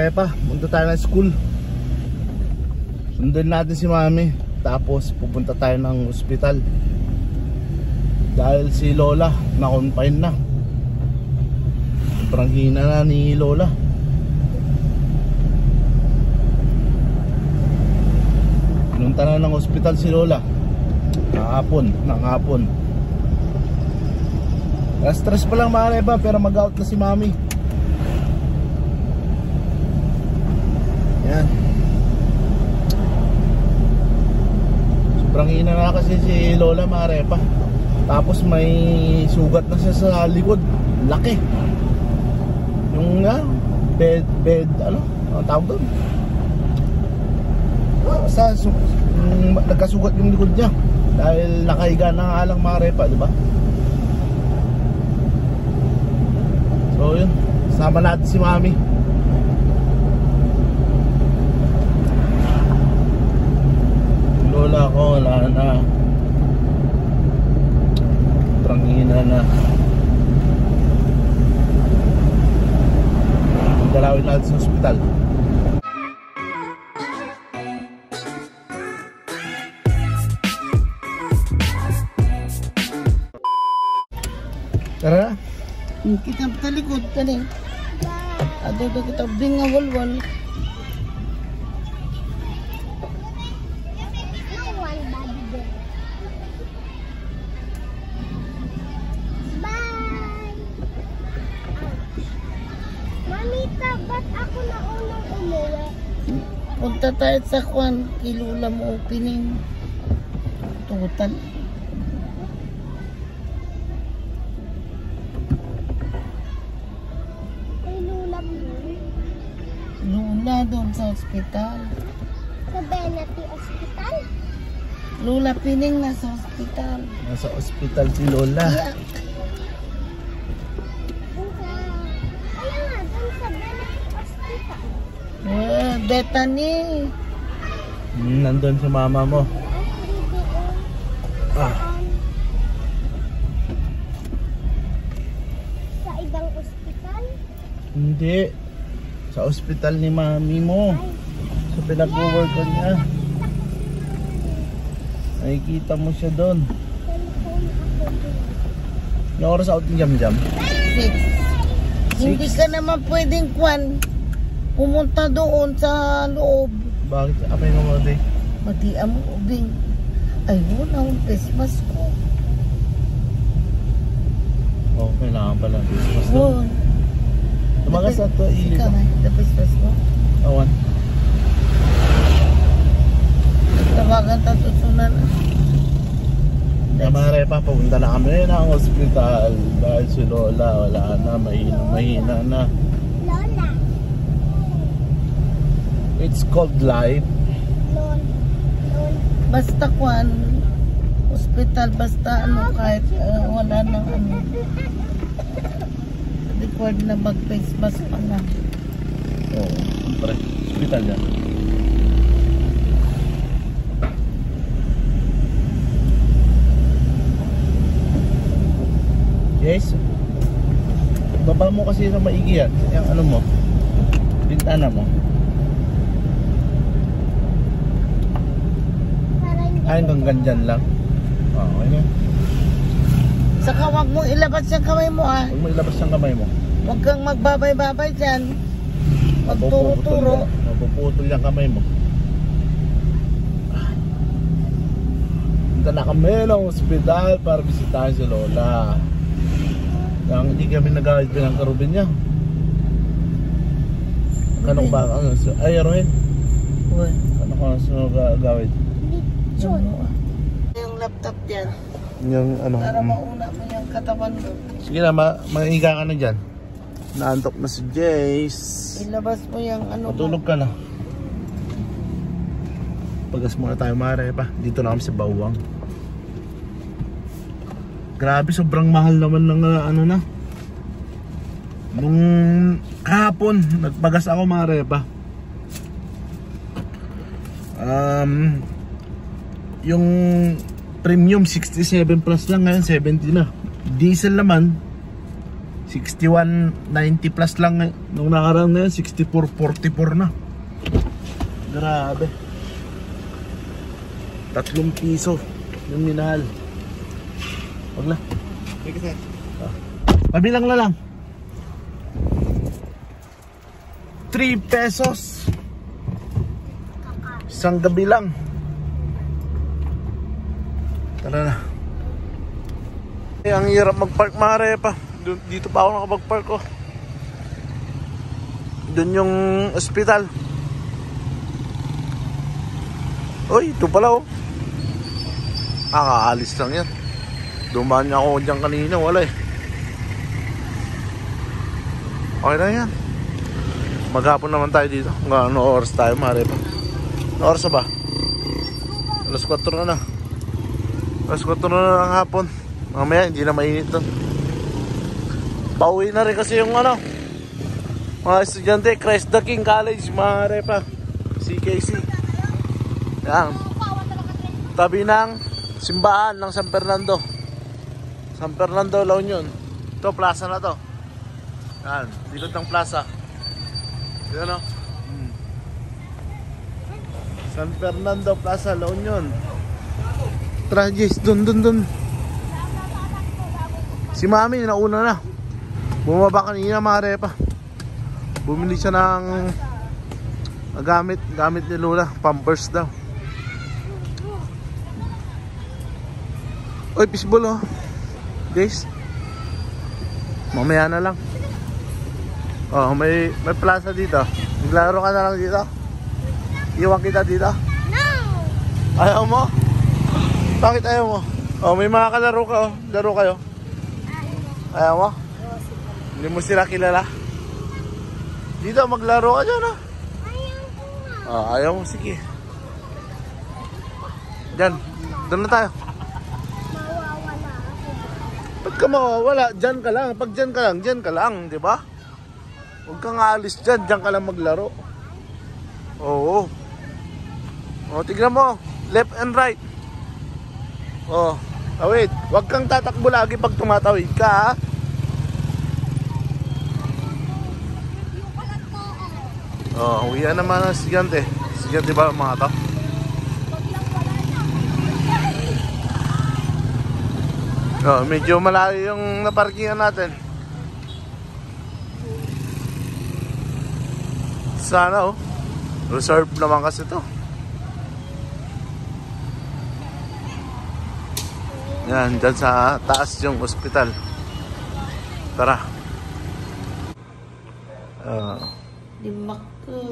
Repa, punta tayo ng school. Sundin natin si mami, tapos pupunta tayo ng ospital dahil si Lola na-confine na. Sobrang hina na ni Lola. Pinunta na ng ospital si Lola ng hapon. Stress pa lang mga Repa, pero mag-out na si mami. Yan. Sobrang hina na kasi si Lola mga Repa. Tapos may sugat na siya sa likod. Laki. Yung bed ano tawag doon? Basta nagkasugat yung likod niya dahil nakahiga na nga lang mga Repa, di ba? So yun, sama natin si mami. Lola ko wala na, trangina na. Dalawin natin sa ospital. Tara. Kita talikod tani. Ado do kita binga walwal. Bye. Mamita, ba't ako na unang umuwi? Punta tayo sa kwan, kilula mo opening. Tugutan. Lula doon sa ospital. Sa Benati Hospital? Lula Pining nasa ospital. Nasa ospital si Lola. Yeah. Ayun nga, doon sa Benati Hospital. Bethany. Nandun si mama mo. Sa ibang ospital? Hindi. Sa ospital ni mami mo. Sa pinag-work ko niya. Nakikita mo siya doon. Cellphone ako doon. Yung oras out ng jam-jam? 6. Hindi ka naman pwedeng kwan. Pumunta doon sa loob. Bakit? Apay mo mo day? Mati mo ubing. Ay, wala akong Christmas ko. Oo, kailangan pala. Basta. Oh. Tumagas na ito, ili. Ikaw ay, the Christmas ko. Awan. Tawagan ta susunan. Kamare pa, pupunta na kami ng ospital. Dahil si Lola, wala na, mahina na. Lola. It's called life. Lola. Basta kwan, ospital, basta ano, kahit wala nang ano. Record na mag-face mask pa lang. Oo, siyempre. Ospital yan. Yes. Baba mo kasi sa maigi yan. Yung ano mo, bintana mo. Ay, hanggang dyan lang. Okay na. Saka wag mong ilabas yung kamay mo ah. Huwag mo ilabas yung kamay mo. Huwag kang magbabay-babay dyan. Magturo-turo. Mapuputol yung kamay mo. Punta na kami ng ospital para bisitahin si Lola. Kaya hindi kami nag-ahit ng karubin niya. Kanong ba? Ay, Rohin. Kanong ka sa gawin? Yung laptop dyan. Yung ano? Para mauna mo yung katawan mo. Sige na, maiga ka na dyan. Naantok na si Jace. Ilabas mo yung ano. Matulog ka na. Pagas muna tayo mare pa. Dito na kami sa Bawang. Grabe, sobrang mahal naman ng ano na. Nung kahapon, nagpagas ako mga repa. Yung premium 67 plus lang, ngayon 70 na. Diesel naman 61.90 plus lang nung nakarang na yun, 64.44 na. Grabe. 3 piso yung minahal. Wag na. Pabilang na lang. 3 pesos. Isang gabi lang. Tara na. Ang hirap mag-park mare pa. Dito pa ako nakapag-park ko. Doon yung ospital. Uy, ito pala oh. Kakaalis lang yan. Dumaan niya ako dyan kanina, wala eh. Okay na yan. Maghapon naman tayo dito. Ano oras tayo mare pa? Ano oras ba? Alas 4 na na. Alas 4 na ng hapon. Mamaya hindi na mainit doon. Pauwi na rin kasi yung ano, mga estudyante, Christ the King College, mga repa, CKC. Yan. Tabi ng simbahan ng San Fernando. San Fernando, La Union. Ito, plaza na to. Yan, likod ng plaza. Yan o. San Fernando Plaza, La Union. Tragis, dun. Si Mami, nauna na. Bumaba kanina mga repa. Bumili siya ng gamit ni Lola. Pampers daw. Oy, fishball oh. Guys, mamaya na lang. Oh, may plaza dito. Maglaro ka na lang dito. Iwan kita dito. No! Ayaw mo? Bakit ayaw mo? Oh, may mga kalaro ka oh. Laro kayo. Ayaw mo? Hindi mo sila kilala? Dito, maglaro ka dyan oh. Ayaw ko nga. Oh, ayaw mo, sige. Diyan, doon na tayo. Mawawala ako. Ba't ka mawawala? Diyan ka lang. Pag diyan ka lang, di ba? Huwag kang aalis dyan ka lang maglaro. Oo. Oh, tignan mo. Left and right. Oh, tawid. Huwag kang tatakbo lagi pag tumatawid ka, ha? Oh, uwian naman ang estudyante. Estudyante ba mga to? Oh, medyo malayo yung naparkingan natin. Sana oh. Reserve naman kasi to. Yan, dyan sa taas yung ospital. Tara. Dimakal.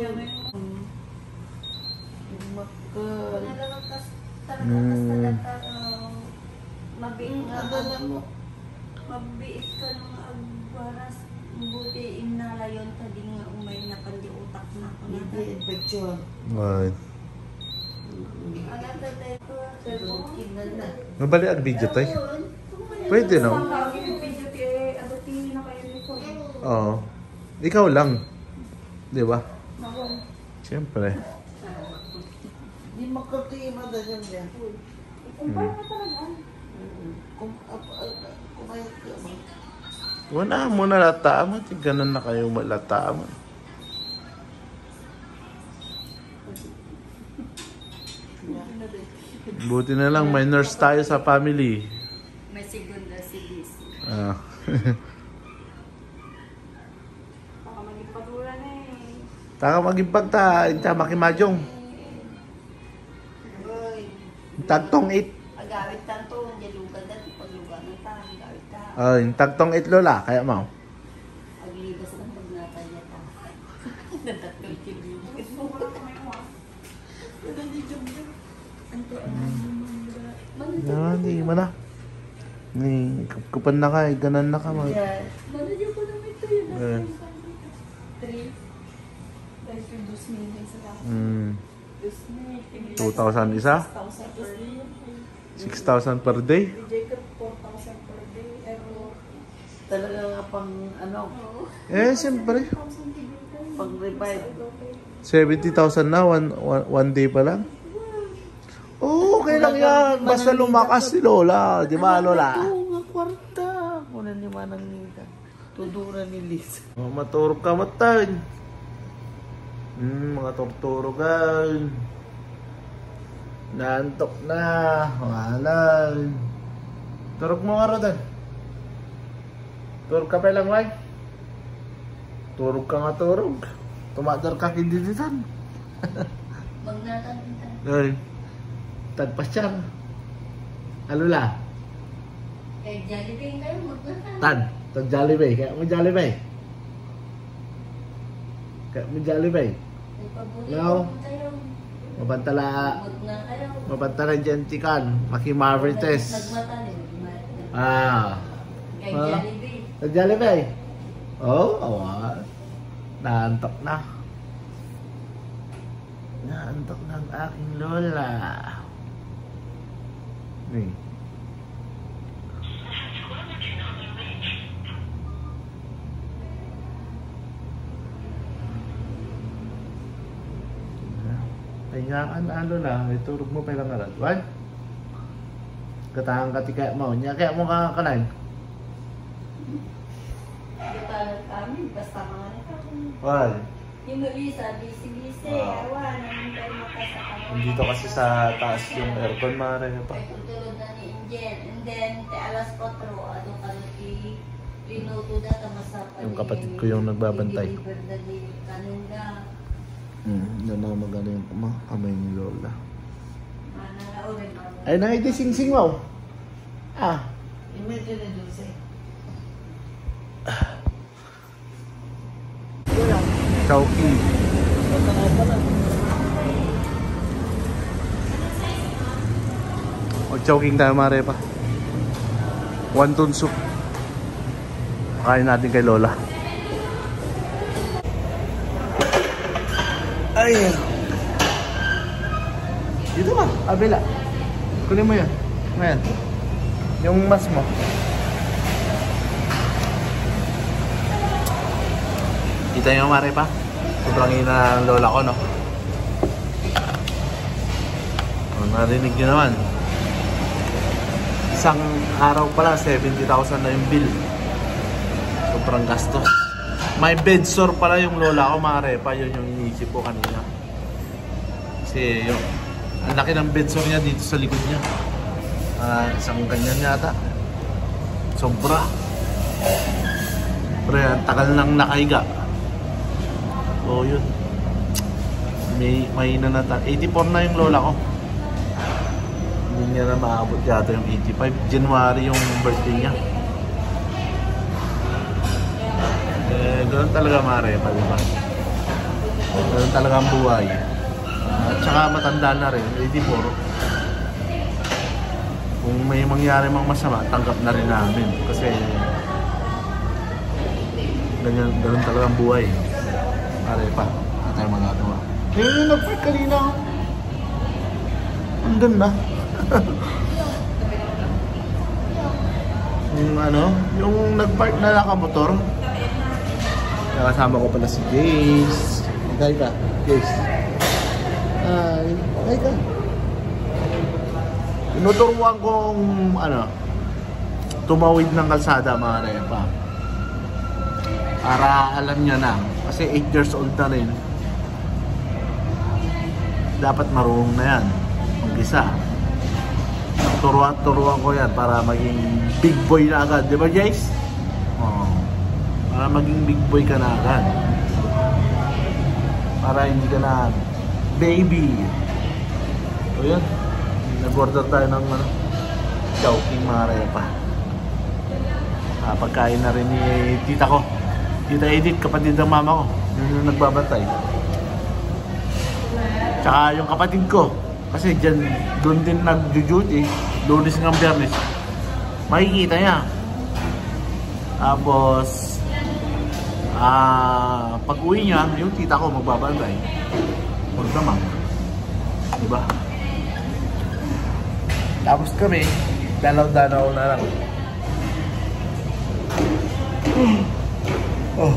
Mabiit ka nung agwaras. Buti inalayon ta di nga umay na pandi utak na ako na. Hindi, infection. Right. Ano ta dito? Cellphone? Mabali ang video tayo. Pwede no? Video kay abati na kayo ni ko. Oo. Ikaw lang. Di ba? Siyempre. Di makakima na yan yan. Kumpay na talaga. Kumayat ka mo. Wala mo na lataan mo. Ganun na kayo malataan mo. Buti na lang may nurse tayo sa family. May segunda si DC. Ah. Baka maging patulan eh. Taka maging ta makimajong. Tagtong 8. Agawit tanto, hindi lugan dati paglugan ng tahan, agawit ta. Ay, tagtong 8 lola, kaya mo. Aglibas ng magnatay niya ta. Natatul kibig. Hindi mo na. Ni kupan na ka, ganan na ka mag. Manadyo ko naman ito yun. Eh. 3. Dahil yung 2,000 sa lahat. 2,000 isa? 6,000 per day. 6,000 per day? Jacob, 4,000 per day. Pero, Talaga nga pang ano, Eh, siyempre. pang revive. 70,000 na, one day pa lang. Oo, okay lang yan. Basta lumakas si Lola. Di ba, Lola? Oo nga, kwarta. Kunan ni Manang Nita. Tudura ni Liz. Oh, maturog ka matan. Mga turturogan. Naantok na. Walan. Turog mo nga rodan. Turog ka pa lang, Wai. Turog ka nga turog. Tumadar ka kindiditan. Magnatantan. Ay. Tagpas siya. Alula. Kay Jollibee kayo, magnatantan. Tan. Tag Jollibee. Kaya mo Jollibee. Kaya mo Jollibee. Ipabuti No. tayo. Mabantala. Abot na kayo. Mabantala dyan tikan. Makimarites. Nagmatalim. Kay Ah. Jollibee. Tag Jollibee. Oh, awa. Naantok na. Naantok na ang aking lola. Hey. Pahingaan ano na, iturog mo pa lang alat. Wan? Katahang katika mo. Nya kaya mo kakakanan. Butalan kami, basta mga kami. Wan? Yung Melissa, busy-busy. Awan, namin tayo makasakama. Dito kasi sa taas yung aircon mare pa. Ay tutulog na ni Angel. And then, te alas 4, ano ka ni Pinuto na tamasapa. Yung kapatid ko yung nagbabantay. Deliver na ni kanina. Yan na magano yung kamay ni lola. Manalaurin ako. Ay, nakiti sing-sing mo. Ah. Imagine na dun siya. Chowking. O chowking tayo mare pa. Wonton soup. Kain natin kay lola. Ay. Dito ba? Abela. Kunin mo yan. Ayan. Yung mas mo. Kita nyo mare pa? Sobrang ina ng lola ko, no? O, narinig nyo naman. Isang araw pala, 70,000 na yung bill. Sobrang gastos. May bed sore pala yung lola ko, mare pa. Yun yung iniisip ko kanina. Kasi yung ang laki ng bed sore niya dito sa likod niya. Isang ganyan yata. Sobra. Pre, ang tagal nang nakahiga. So yun. May nanata. 84 na yung lola ko. Hindi niya na maabot yata yung 85. January yung birthday niya. Ganun talaga mare pa, diba? Ganun talaga ang buhay. At saka matanda na rin, 84. Kung may mangyari mang masama, tanggap na rin namin. Kasi ganun talaga ang buhay. Mare pa, na tayo magagawa. Yung nag-fight kanina. Andun na. Yung ano, yung nag-park na nakamotor. Nakasama ko pala si Jace. Magay ka, Jace. Magay ka. Inuturuan kong ano, tumawid ng kalsada mga repa. Para alam niya na. Kasi 8 years old na rin. Dapat marunong na yan. Mag-isa. Turuan ko yan para maging big boy na agad. Di ba, Jace? Oo. Para maging big boy ka na agad. Para hindi ka na baby. So yun. Nag-order tayo ng ano, chowking mga repa. Pagkain na rin ni tita ko. Tita Edith, kapatid ng mama ko. Yun yung nagbabantay. Tsaka yung kapatid ko. Kasi dyan, doon din nag-duty. Lunes ng Biyernes. Makikita niya. Tapos, pag uwi niya, yung tita ko magbabantay. Huwag naman. Diba? Tapos kami, dalaw-dalaw na lang. Oh.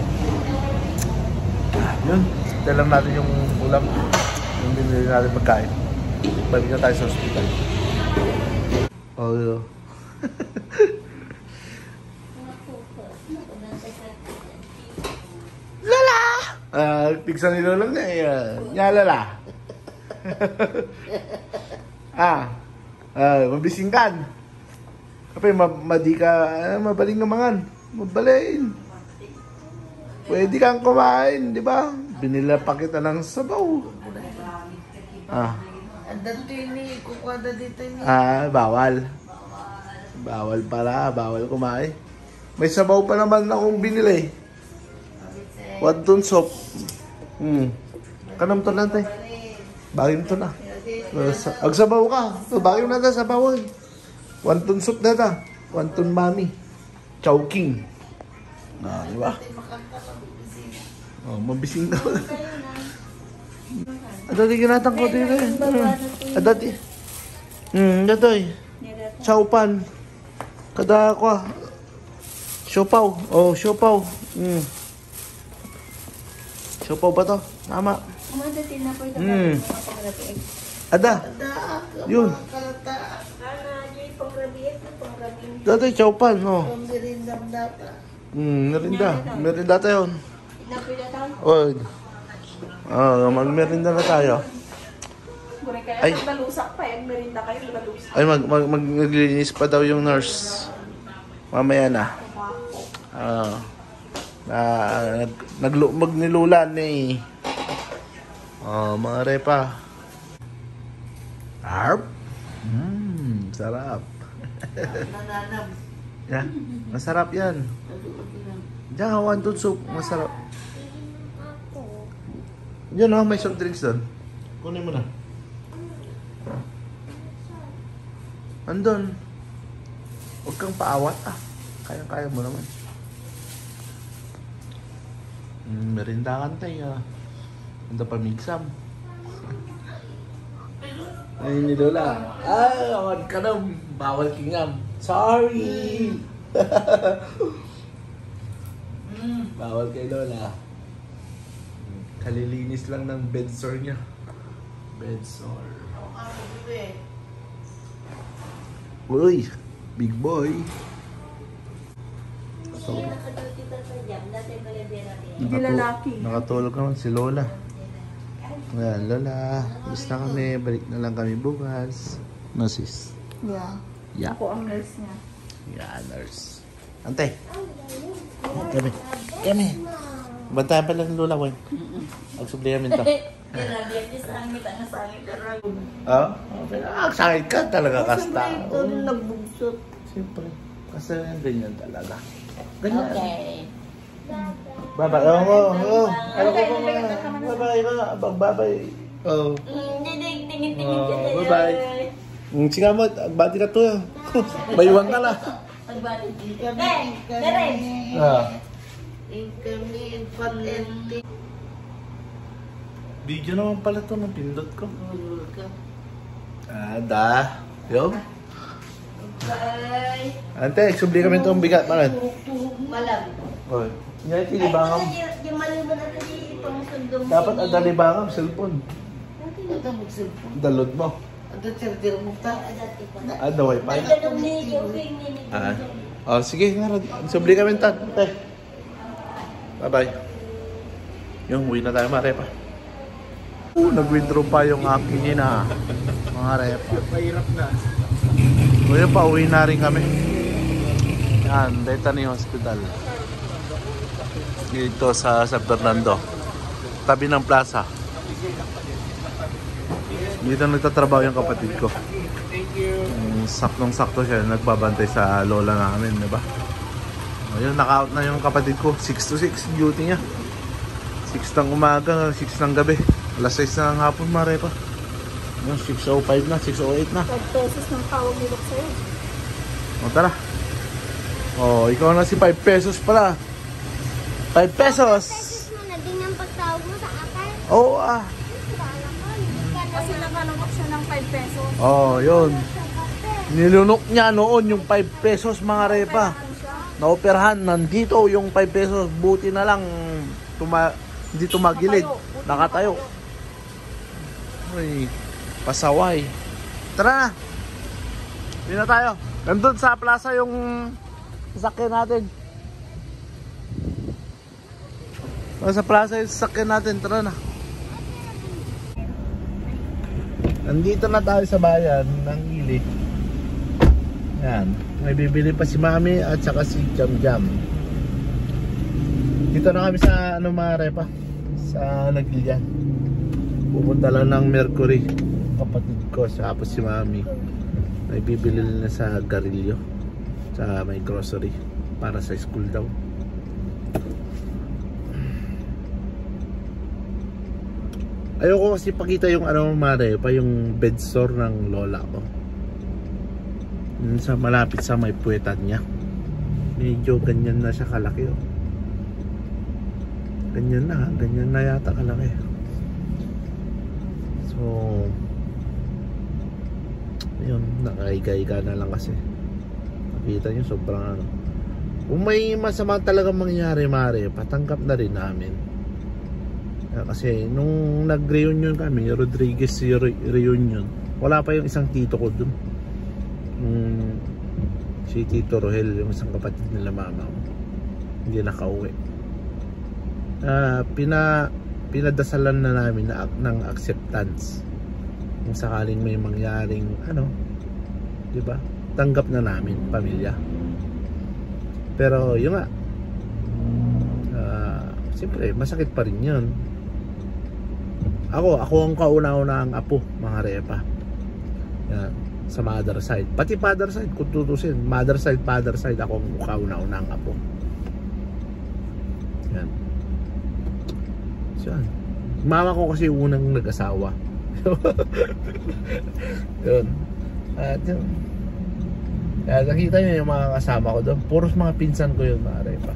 Yun, tell lang natin yung ulam. Yung binili natin pagkain. Balik na tayo sa hospital. Oh, yun. Lala! Pigsan ni Lola na eh. Lala. Mabising kan. Kapag madi ka, mabaling naman. Mabalin. Pwede kang kumain, di ba? Binila pa kita ng sabaw. Dito ini, kukwada dito ini. Bawal. Bawal pala, bawal kumain. May sabaw pa naman akong binili. Wonton soup. Kanam to lang tayo. Bagay mo to na. Agsabaw ka. Bagay mo na tayo sabaw eh. Wonton soup na ta. Wonton mami. Chowking. Di ba? Mabising daw. Adati kinatang ko dito eh. Adati. Datoy. Chowpan. Kada ko. Siopaw. Siopaw. Siopaw ba to? Tama. Ada. Yun. Datoy chowpan. Merinda tayo. Magmerinda na tayo. Ay, maglilinis pa daw yung nurse. Mamaya na. Naglumag ni Lula ni. Mga repa. Arp. Sarap. Yan, masarap yan. Diyan, wonton soup. Masarap. Yun may soft drinks doon. Kunin mo na. Andun. Huwag kang paawat Kaya-kaya mo naman. Merindakan tayo. Anda pa migsam. Ay, ni Lola. Awad ka na. Bawal kingam. Sorry. Bawal kay Lola. Kalilinis lang ng bedsore niya. Bedsore. Uy, big boy. Hindi lalaki. Nakatulog naman si Lola. Ayan, Lola. Basta kami. Balik na lang kami bukas. No, sis? Yeah. Ako ang nurse niya. Yeah, nurse. Ante. Kami. Bantayan pala ng Lola, boy. Magsublihan minta. Sangit ka talaga, kasta. Nagbugsot. Siyempre. Kasi ganyan talaga. Ganyan. Okay. Bye-bye. Bye-bye. Bye-bye. Bye-bye. Sige mo, bati na to. Bayuan ka na. Video naman pala to ng pindot ko. Yo. Ante, subli kami itong bigat. Bakit? Malam. Oy. Ngayon, tilibangam. Yung maliban natin itong sundong. Dapat ang dalibangam, cellphone. Dalod mo. Ada wifi. Sige nga. Subli kami ito. Bye-bye. Yung uwi na tayo, mga repa. Nag-withdraw pa yung aking ina. Mga repa. Mahirap na. Ngayon pa, uwi na rin kami. Yan, Bethany Hospital. Dito sa San Fernando. Tabi ng plaza. Dito nagtatrabaho yung kapatid ko. Saktong-sakto siya. Nagbabantay sa lola namin, diba? Ayun, naka-out na yung kapatid ko. 6 to 6 duty niya. 6 ng umaga, 6 ng gabi. Alas 6 na ng hapon, marepa. 6:05 na, 6:08 na. 5 pesos ng tawag nilok sa'yo. O, tara. O, ikaw na si 5 pesos pala. 5 pesos! 5 pesos mo na din ang pagtawag mo sa akin. Oo, Kasi nakalunok siya ng 5 pesos. Oh, yun. Nilunok niya noon yung 5 pesos, mga repa. Naoperahan, nandito yung 5 pesos. Buti na lang hindi tumagilid. Nakatayo. Uy, pasaway. Tara na. Hindi na tayo. Nandun sa plaza yung sasakyan natin. Sa plaza yung sasakyan natin, tara na. Nandito na tayo sa bayan ng Ili. Yan, may bibili pa si Mami at saka si Jam Jam. Dito na kami sa Marepa, sa Nagilian. Pupunta lang ng Mercury, kapatid ko, tapos si Mami. May bibili na sa Garillo, sa may grocery, para sa school daw. Ayoko kasi pakita yung Marepa, yung bed store ng lola ko. Sa malapit sa may puwetan niya. Medyo ganyan na siya kalaki, oh. Ganyan na yata kalaki. So yun, nakaiga-iga na lang kasi. Nakita nyo sobrang kung may masama talaga mangyari, patanggap na rin namin. Kasi nung nag-reunion kami, Rodriguez reunion, wala pa yung isang tito ko dun. Si Tito Rohel, yung isang kapatid nila mama ko, hindi nakauwi. Pinadasalan na namin ng acceptance. Kung sakaling may mangyaring diba? Tanggap na namin, pamilya. Pero yun nga, siyempre masakit pa rin yun. Ako ang kauna-unahang apo, mga repa. Yan, sa mother side. Pati father side, kung tutusin, mother side, father side, ako ang kauna-unahang apo. Yan. So, yan. Mama ko kasi unang nag-asawa. Yun. At yun. Kaya nakita nyo yung mga kasama ko doon. Puros mga pinsan ko yun, mga repa.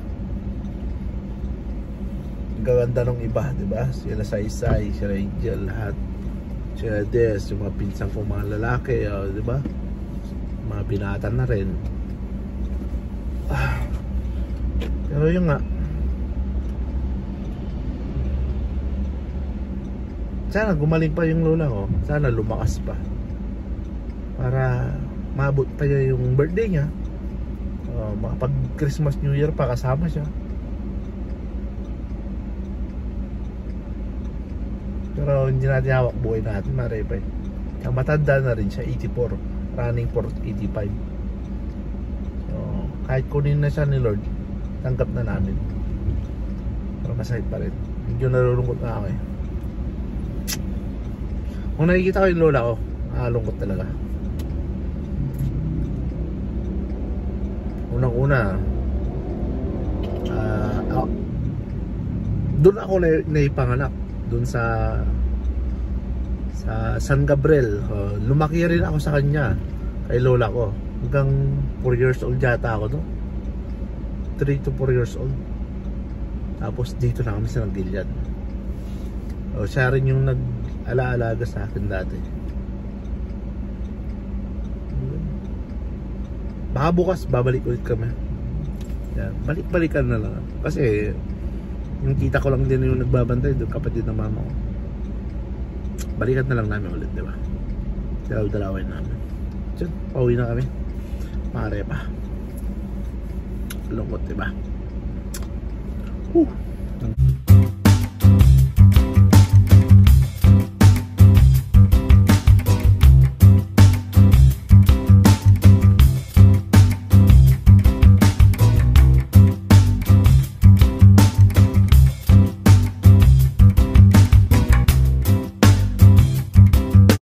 Gaganda nung iba, diba? Sila Saysay, sila Angel, lahat. Sila Des, yung mga pinsan ko mga lalaki, diba? Mga binata na rin. Pero yun nga, sana gumaling pa yung lola ko. Sana lumakas pa, para maabot pa niya yung birthday niya. Makapag Christmas New Year pa kasama siya. Pero hindi natin hawak buhay natin, marepay. Kaya matanda na rin siya, 84, running for 85. So kahit kunin na siya ni Lord, tanggap na namin. Pero masakit pa rin. Medyo nalulungkot na ako eh. Kung nakikita ko yung lola ko, nalulungkot talaga. Unang-una, doon ako naipanganak, doon sa San Gabriel. Lumaki rin ako sa kanya, kay lola ko. Hanggang 4 years old yata ako, no? 3 to 4 years old. Tapos dito na kami sa Nagilian. Siya rin yung nag-alaalaga sa akin dati. Baka bukas babalik ulit kami. Yan, balik-balikan na lang. Kasi yung tita ko lang din yung nagbabantay doon, kapatid ng mama ko. Balikan na lang namin ulit, diba? Dalawin namin. So, pauwi na kami. Marepa. Lungkot, diba?